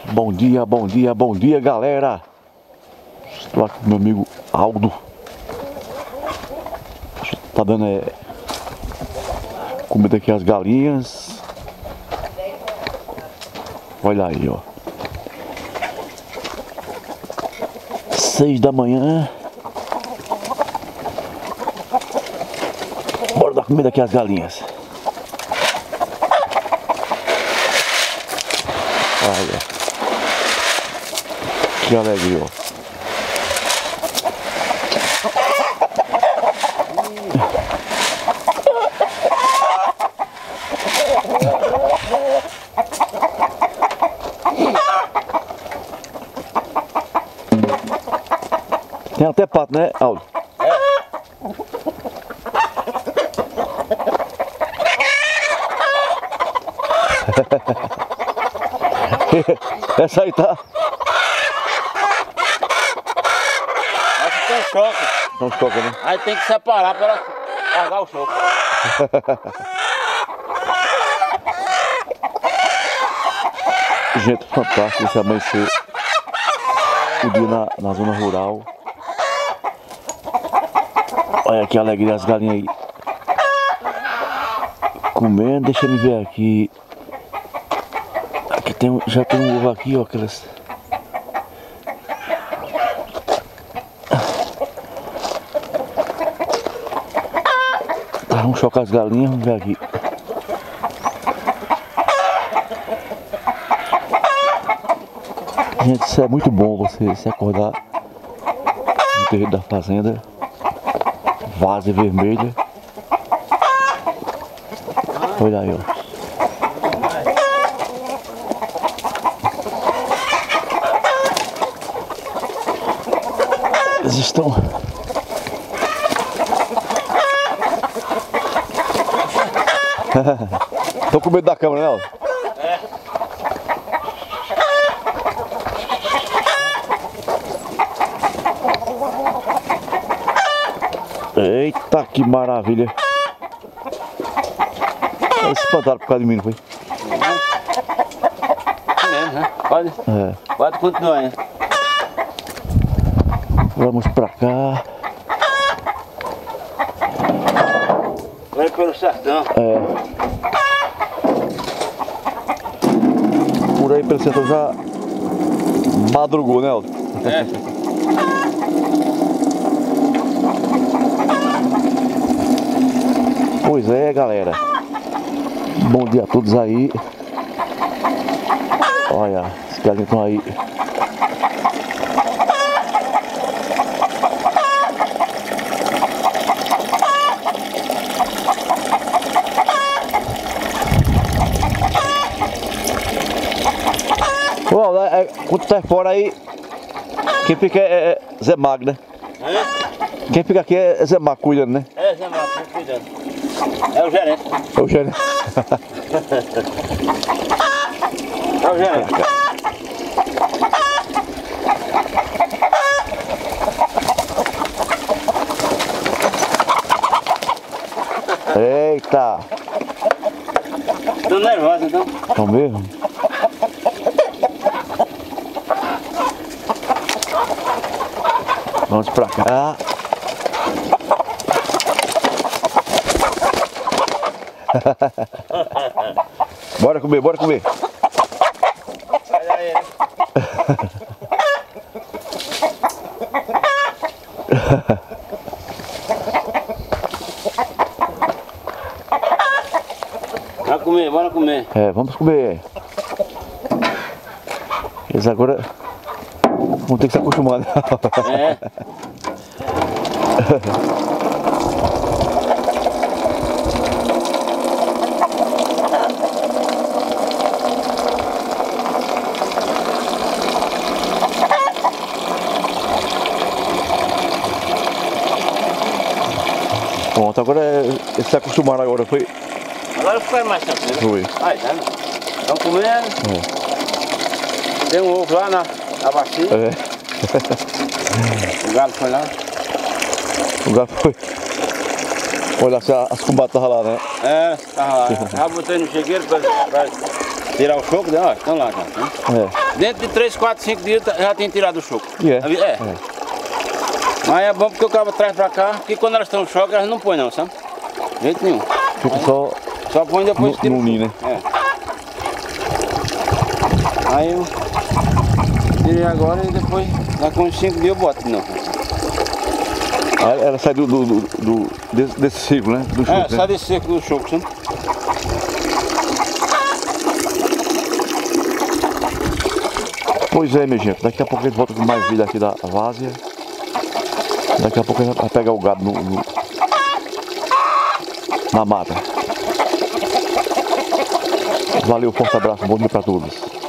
Bom dia, bom dia, bom dia, galera. Estou aqui com meu amigo Aldo. Tá dando comida aqui às galinhas. Olha aí, ó. 6 da manhã. Bora dar comida aqui às galinhas. Olha. Que alegria, ó. Tem até pato, né, Aldo? É. Essa aí tá. Essa tem choque. Não choca, né? Aí tem que separar para ela largar o choque. Gente, fantástico esse amanhecer. O dia na zona rural. Olha que alegria as galinhas aí comendo. Deixa eu ver aqui. Aqui tem, já tem um ovo aqui, ó. Aquelas... Vamos chocar as galinhas, vamos ver aqui. Gente, isso é muito bom, você se acordar no terreiro da fazenda. Várzea vermelha. Olha aí, ó. Eles estão... Estão com medo da câmera, né, ó? Eita, que maravilha! Eles se espantaram por causa de mim, não foi? É mesmo, né? Pode, pode continuar, hein? Vamos pra cá. Vai pelo sertão. Por aí pelo sertão já madrugou, né, Aldo? Pois é, galera. Bom dia a todos aí. Olha, os galinhos estão aí. Bom, quando tá fora aí, quem fica é Zé Mag, né? Quem fica aqui é Zé Mag cuidando, né? É, Zé Mag cuidando. É o gerente. É o gerente. É o gerente. Eita! Tô nervosa, então. Estão mesmo? Vamos pra cá. Bora comer, bora comer. Olha aí. Bora comer, bora comer. Vamos comer. Eles agora vão ter que se acostumar, né? Pronto, agora eles se acostumaram agora, foi? Agora foi mais tranquilo. Foi. Aí, tá vendo? Estão comendo. Tem um ovo lá na bacia. O galo foi lá. O galo foi. Olha, as combates estavam lá, né? Tava lá. Já botei no chegueiro pra Tirar o choco, ó, estão lá já. Né? Dentro de 3, 4, 5 dias já tem tirado o choco. Mas é bom porque o cabo traz pra cá, porque quando elas estão no choque, elas não põem não, sabe? De jeito nenhum. Fica só põe depois que tira no ninho, né? Aí eu tirei agora e depois, daqui uns 5 dias eu boto de novo. Ela sai desse ciclo, né? Do choco, sai desse ciclo do choco, sabe? Pois é, minha gente, daqui a pouco a gente volta com mais vídeo aqui da várzea. Daqui a pouco a gente vai pegar o gado na mata. Valeu, forte abraço, bom dia pra todos.